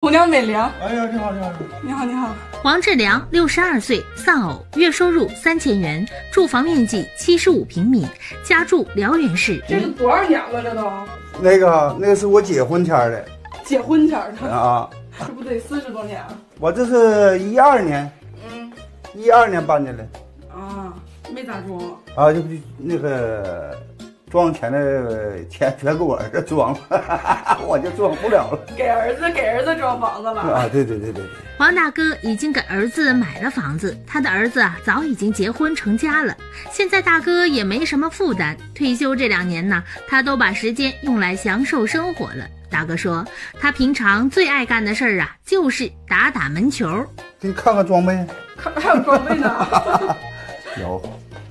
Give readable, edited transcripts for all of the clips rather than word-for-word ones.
姑娘美良。 哎呀，你好，你好， 你好，你好。 王志良，62岁，丧偶，月收入3000元，住房面积75平米，家住辽源市。 这是多少年了？这都？ 那个是我结婚前的。 结婚前的啊？ 这不得40多年？ 我这是12年，12年搬进来。 啊，没咋装。 啊，就那个。装钱的钱全给我儿子装了，我就装不了了。 给儿子装房子了啊！对。 王大哥已经给儿子买了房子，他的儿子早已经结婚成家了。现在大哥也没什么负担，退休这2年呢，他都把时间用来享受生活了。大哥说，他平常最爱干的事儿就是打门球。 给你看看装备， 还有装备呢。 有。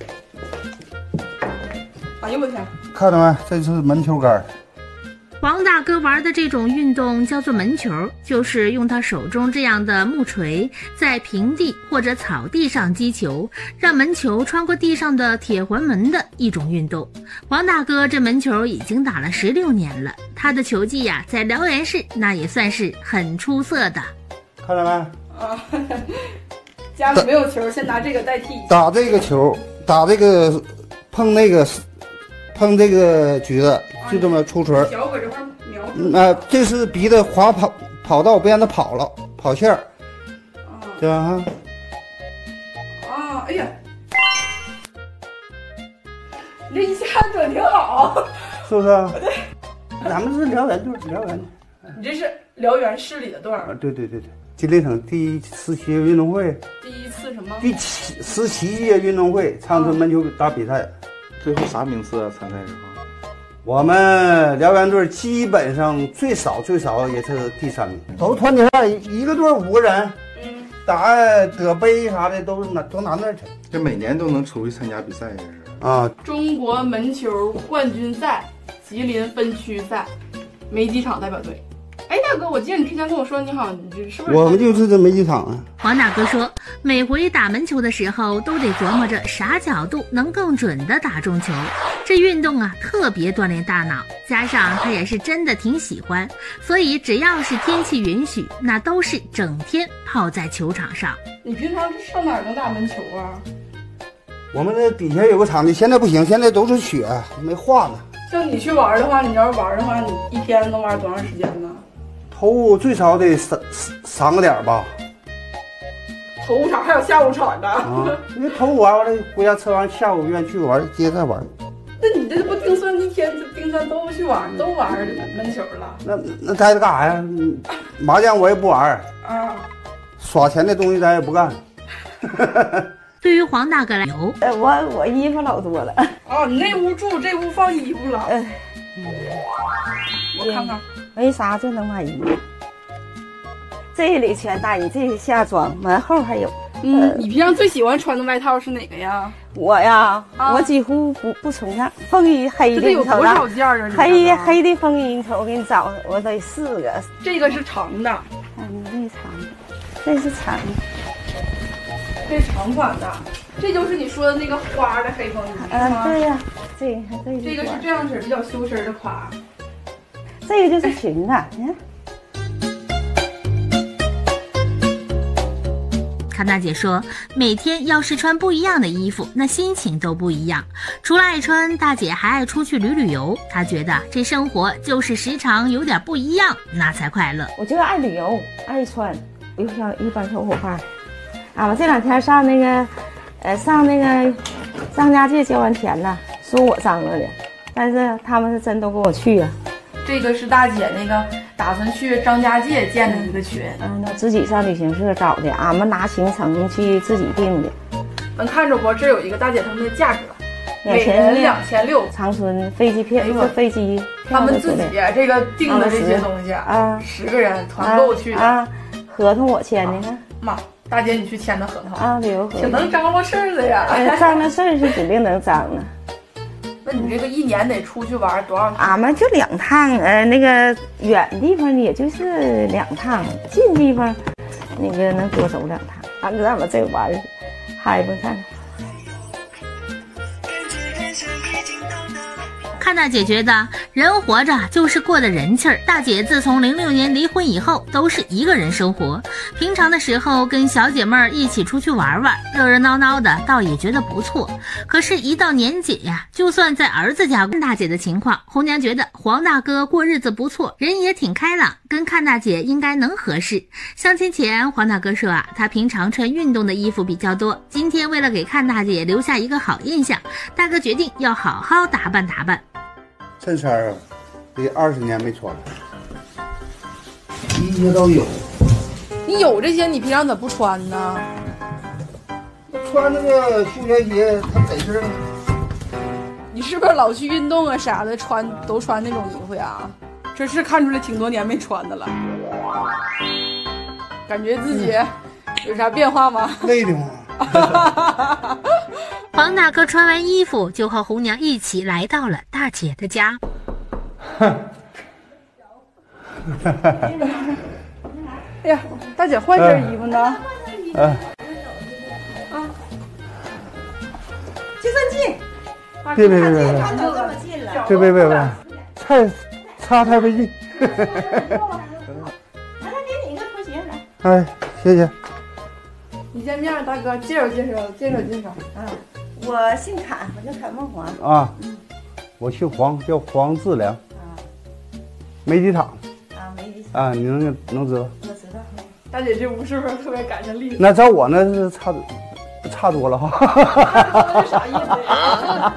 哎呦我天！ 看到没？这是门球杆。 王大哥玩的这种运动叫做门球，就是用他手中这样的木锤在平地或者草地上击球，让门球穿过地上的铁环门的一种运动。王大哥这门球已经打了16年了，他的球技在辽源市那也算是很出色的。 看到没？ 啊，家里没有球，先拿这个代替。 打这个球，打这个碰那个。碰这个橘子就这么出锤， 脚搁这块瞄。 这是逼的滑跑道，别让他跑了，跑线儿。对吧？ 哎呀，你这一下准挺好， 是不是？对，咱们是辽源队，辽源的。 你这是辽源市里的队儿？ 对。吉林省第17届运动会。 第一次什么？ 第17届运动会长春门球打比赛。 最后啥名次啊？参赛时候， 我们辽源队基本上最少也是第3名，都是团体赛，一个队5个人，打得杯啥的都拿那儿去。 这每年都能出去参加比赛，这是啊。 中国门球冠军赛吉林分区赛，没几场代表队。哎，大哥，我记得你之前跟我说，你好，你这是不是？ 我们就是这没几场啊。 王大哥说，每回打门球的时候，都得琢磨着啥角度能更准的打中球。这运动特别锻炼大脑，加上他也是真的挺喜欢，所以只要是天气允许，那都是整天泡在球场上。 你平常上哪儿能打门球啊？ 我们这底下有个场地，现在不行，现在都是雪，没化呢。 像你去玩的话，你要是玩的话，你一天能玩多长时间呢？ 头午最少得3个点吧。 头午场还有下午场的。 因为头午玩完了回家吃完，下午愿意去玩，接着再玩。 那你这不定算一天定算都去玩，都玩门球了？ 那待着干啥呀？麻将我也不玩啊， 耍钱的东西咱也不干。 对于黄大哥来说， 我衣服老多了。 哦，你那屋住，这屋放衣服了。我看看。 没啥就能买衣服，这里全大衣，这里下装，门后还有。 你平常最喜欢穿的外套是哪个呀？ 我呀，我几乎不重样。风衣黑的， 这有多少件啊？ 黑的风衣，你瞅，我给你找，我得4个。 这个是长的， 那长的，这是长的， 这是长款的，这就是你说的那个花的黑风衣吗？ 对呀， 这个是这样式比较修身的款。 这个就是裙子，你看。 康大姐说，每天要是穿不一样的衣服，那心情都不一样。除了爱穿，大姐还爱出去旅游。她觉得这生活就是时常有点不一样，那才快乐。 我就爱旅游，爱穿。有一帮小伙伴，我这2天上那个张家界交完钱了，说我张罗的，但是他们是真都跟我去啊。 这个是大姐那个打算去张家界建的一个群， 那自己上旅行社找的，俺们拿行程去自己定的。 能看着不？这有一个大姐他们的价格，每人2600。 长春飞机票，坐飞机， 他们自己这个订的这些东西10个人团购去的合同我签的呢。 妈，大姐你去签的合同旅游合同， 挺能张罗事儿的呀。 张罗事儿是指定能张的。 那你这个1年得出去玩多少趟？ 俺们就2趟，那个远地方也就是2趟，近地方那个能多走2趟。俺搁俺们这玩嗨不看。 看大姐觉得人活着就是过的人气儿。大姐自从06年离婚以后，都是一个人生活。平常的时候跟小姐妹儿一起出去玩玩，热热闹闹的，倒也觉得不错。可是，一到年节呀，就算在儿子家，看大姐的情况，红娘觉得黄大哥过日子不错，人也挺开朗，跟看大姐应该能合适。相亲前，黄大哥说啊，他平常穿运动的衣服比较多，今天为了给看大姐留下一个好印象，大哥决定要好好打扮打扮。 衬衫啊，得20年没穿了，衣服都有。 你有这些，你平常咋不穿呢？ 穿那个休闲鞋，它得是。 你是不是老去运动啊啥的，都穿那种衣服呀？这是看出来挺多年没穿的了，感觉自己有啥变化吗？ 累的吗？ 黄大哥穿完衣服，就和红娘一起来到了大姐的家。 哎呀，大姐换身衣服呢？ 计算器， 别， 看都这么近了， 别，擦太费劲。 来给你一个拖鞋来。 哎，谢谢。 你见面，大哥，介绍。 我姓侃，我叫侃梦黄啊。我姓黄，叫黄志良。煤机厂。 煤机厂。 啊，你能知道？ 我知道。 大姐这屋是不是特别赶上例子？ 那找我那是差多了哈。 这啥意思呀？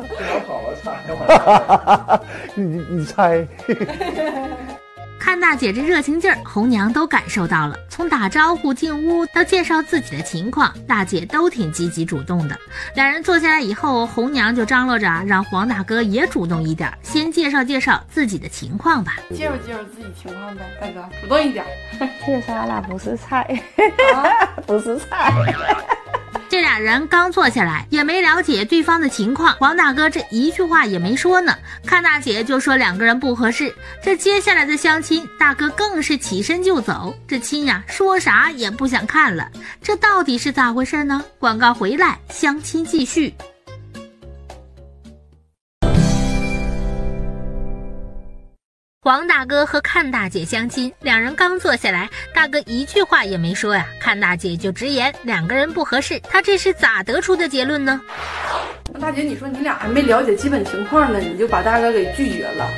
你猜？ 看大姐这热情劲儿，红娘都感受到了。从打招呼进屋到介绍自己的情况，大姐都挺积极主动的。两人坐下来以后，红娘就张罗着让黄大哥也主动一点，先介绍自己的情况吧。 介绍自己情况呗，大哥，主动一点。 这咱俩不是菜，不是菜。 这俩人刚坐下来，也没了解对方的情况，黄大哥这一句话也没说呢，看大姐就说两个人不合适。这接下来的相亲，大哥更是起身就走，这亲呀说啥也不想看了，这到底是咋回事呢？广告回来，相亲继续。黄大哥和看大姐相亲，两人刚坐下来，大哥一句话也没说呀，看大姐就直言两个人不合适，他这是咋得出的结论呢？ 大姐，你说你俩还没了解基本情况呢，你就把大哥给拒绝了。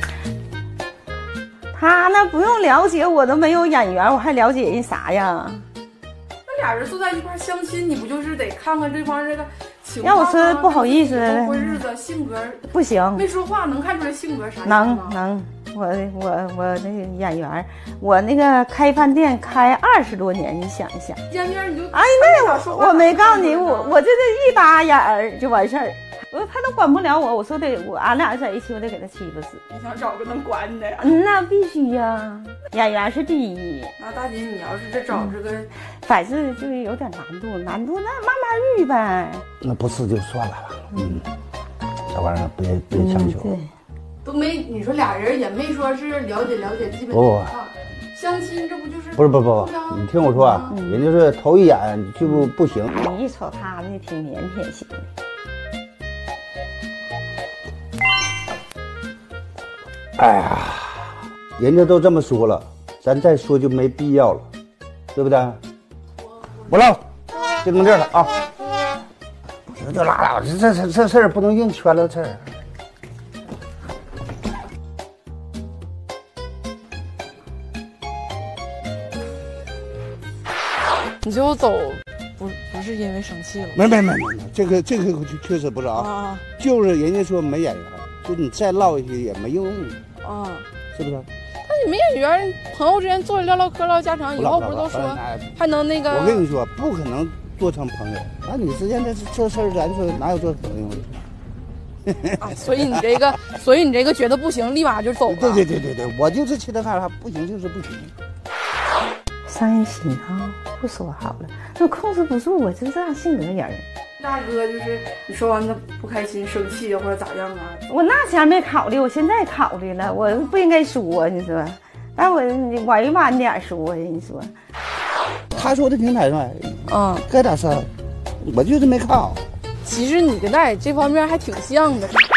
他那不用了解，我都没有眼缘，我还了解人啥呀？ 那俩人坐在一块相亲，你不就是得看看对方这个情况？ 要我说不好意思， 过日子性格不行， 没说话能看出来性格啥？ 能。我那个演员，我那个开饭店开20多年，你想一想， 见面你就那我没告诉你，我这一搭眼儿就完事儿，他都管不了我，我说俺俩在一起，我得给他欺负死。 你想找个能管你的呀？ 那必须呀，演员是第一。 那大姐，你要是这找这个， 反正就是有点难度那慢慢遇呗。 那不是就算了吧，这玩意儿别强求。 对。 都没，你说俩人也没说是了解基本情况，相亲这不就是不，你听我说啊，人就是头一眼就不行。 你一瞅他那挺腼腆型的。 哎呀，人家都这么说了，咱再说就没必要了，对不对？不唠，就弄这儿了啊！就拉倒，这事儿不能硬圈了这儿。 你最后走，不是因为生气了？ 没，这个确实不是啊，就是人家说没眼缘，就你再唠下去也没用啊，是不是？ 那你没眼缘，朋友之间坐着唠嗑唠家常，以后不是都说还能那个？ 我跟你说，不可能做成朋友。那你之间这事儿，咱说哪有做朋友？ 啊，所以你这个觉得不行，立马就走了。 对，我就是气他干啥，不行就是不行。 伤人心啊，不说好了，那控制不住我这样性格人。 大哥就是你说完他不开心、生气或者咋样啊？ 我那前没考虑，我现在考虑了，我不应该说，你说，但我委婉点说，你说。 他说的挺坦率，该咋说，我就是没看好。 其实你跟大爷这方面还挺像的。